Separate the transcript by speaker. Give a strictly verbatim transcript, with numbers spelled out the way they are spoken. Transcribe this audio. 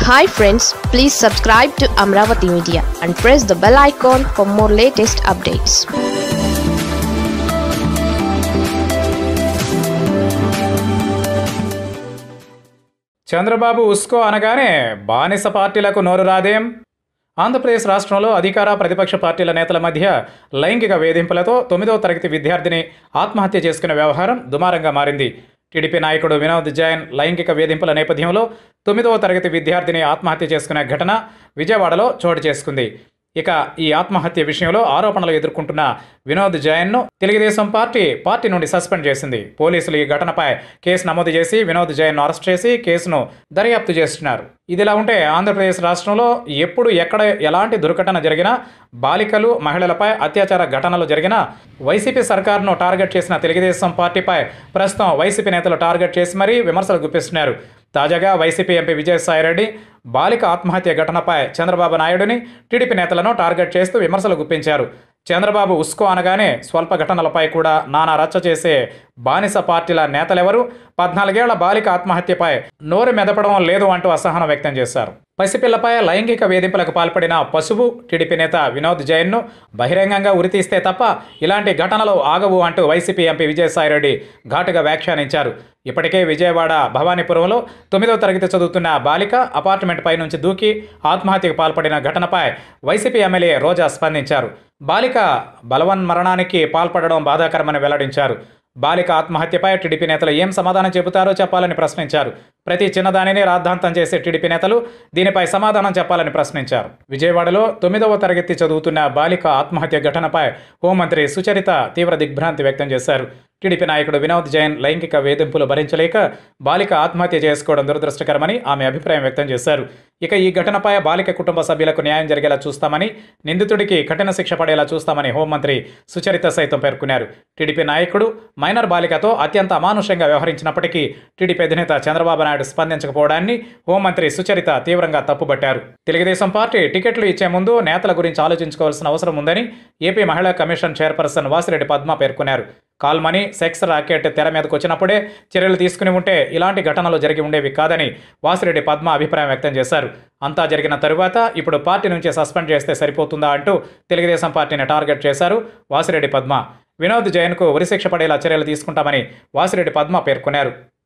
Speaker 1: Hi friends, please subscribe to Amravati Media and press the bell icon for more latest updates.
Speaker 2: Chandrababu ఉస్కో అనగానే బానిస పార్టీలకు నోరు రాదేం? ఆంధ్రప్రదేశ్ రాష్ట్రంలో అధికార ప్రతిపక్ష పార్టీల నేతల మధ్య లైంగిక వేధింపులతో తొమ్మిదవ తరగతి విద్యార్థిని ఆత్మహత్య చేసుకునే వ్యవహారం దుమారంగా మారింది. టీడీపీ నాయకుడు వినోద్ జైన్ లైంగిక వేధింపుల నేపథ్యంలో తొమ్మిదవ తరగతి విద్యార్థిని ఆత్మహత్య చేసుకునే ఘటన విజయవాడలో చోటు చేసుకుంది. ఇక ఈ ఆత్మహత్య విషయంలో ఆరోపణలు ఎదుర్కొంటున్న వినోద్ జైన్ను తెలుగుదేశం పార్టీ పార్టీ నుండి సస్పెండ్ చేసింది. పోలీసులు ఈ ఘటనపై కేసు నమోదు చేసి వినోద్ జైన్ను అరెస్ట్ చేసి కేసును దర్యాప్తు చేస్తున్నారు. ఇదిలా ఉంటే ఆంధ్రప్రదేశ్ రాష్ట్రంలో ఎప్పుడు ఎక్కడ ఎలాంటి దుర్ఘటన జరిగినా, బాలికలు మహిళలపై అత్యాచార ఘటనలు జరిగినా వైసీపీ సర్కార్ను టార్గెట్ చేసిన తెలుగుదేశం పార్టీపై ప్రస్తుతం వైసీపీ నేతలు టార్గెట్ చేసి మరీ విమర్శలు గుప్పిస్తున్నారు. తాజాగా వైసీపీ ఎంపీ విజయసాయిరెడ్డి బాలిక ఆత్మహత్య ఘటనపై చంద్రబాబు నాయుడుని, టీడీపీ నేతలను టార్గెట్ చేస్తూ విమర్శలు గుప్పించారు. చంద్రబాబు ఉస్కో అనగానే స్వల్ప ఘటనలపై కూడా నానా రచ్చ చేసే బానిస పార్టీల నేతలెవరు? పద్నాలుగేళ్ల బాలిక ఆత్మహత్యపై నోరు మెదపడం లేదు అంటూ అసహనం వ్యక్తం చేశారు. పసిపిల్లపై లైంగిక వేధింపులకు పాల్పడిన పశువు టీడీపీ నేత వినోద్ జైన్ను బహిరంగంగా ఉరితీస్తే తప్ప ఇలాంటి ఘటనలు ఆగవు అంటూ వైసీపీ ఎంపీ విజయసాయిరెడ్డి ఘాటుగా వ్యాఖ్యానించారు. ఇప్పటికే విజయవాడ భవానీపురంలో తొమ్మిదవ తరగతి చదువుతున్న బాలిక అపార్ట్మెంట్ పై నుంచి దూకి ఆత్మహత్యకు పాల్పడిన ఘటనపై వైసీపీ ఎమ్మెల్యే రోజా స్పందించారు. బాలిక బలవన్మరణానికి పాల్పడడం బాధాకరమని వెల్లడించారు. బాలిక ఆత్మహత్యపై టీడీపీ నేతలు ఏం సమాధానం చెబుతారో చెప్పాలని ప్రశ్నించారు. ప్రతి చిన్నదానిని రాద్ధాంతం చేసే టీడీపీ నేతలు దీనిపై సమాధానం చెప్పాలని ప్రశ్నించారు. విజయవాడలో తొమ్మిదవ తరగతి చదువుతున్న బాలిక ఆత్మహత్య ఘటనపై హోంమంత్రి సుచరిత తీవ్ర దిగ్భ్రాంతి వ్యక్తం చేశారు. టీడీపీ నాయకుడు వినోద్ జైన్ లైంగిక వేధింపులు భరించలేక బాలిక ఆత్మహత్య చేసుకోవడం దురదృష్టకరమని ఆమె అభిప్రాయం వ్యక్తం చేశారు. ఇక ఈ ఘటనపై బాలిక కుటుంబ సభ్యులకు న్యాయం జరిగేలా చూస్తామని, నిందితుడికి కఠిన శిక్ష పడేలా చూస్తామని హోంమంత్రి సుచరిత సైతం పేర్కొన్నారు. టీడీపీ నాయకుడు మైనర్ బాలికతో అత్యంత అమానుషంగా వ్యవహరించినప్పటికీ టీడీపీ అధినేత చంద్రబాబు నాయుడు స్పందించకపోవడాన్ని హోంమంత్రి సుచరిత తీవ్రంగా తప్పుబట్టారు. తెలుగుదేశం పార్టీ టికెట్లు ఇచ్చే ముందు నేతల గురించి ఆలోచించుకోవాల్సిన అవసరం ఉందని ఏపీ మహిళా కమిషన్ చైర్పర్సన్ వాసిరెడ్డి పద్మ పేర్కొన్నారు. కాల్ మనీ, సెక్స్ రాకెట్ తెర మీదకు వచ్చినప్పుడే చర్యలు తీసుకుని ఉంటే ఇలాంటి ఘటనలు జరిగి ఉండేవి కాదని వాసిరెడ్డి పద్మ అభిప్రాయం వ్యక్తం చేశారు. అంతా జరిగిన తరువాత ఇప్పుడు పార్టీ నుంచి సస్పెండ్ చేస్తే సరిపోతుందా అంటూ తెలుగుదేశం పార్టీని టార్గెట్ చేశారు వాసిరెడ్డి పద్మ. వినోద్ జైన్కు ఉరిశిక్ష పడేలా చర్యలు తీసుకుంటామని వాసిరెడ్డి పద్మ పేర్కొన్నారు.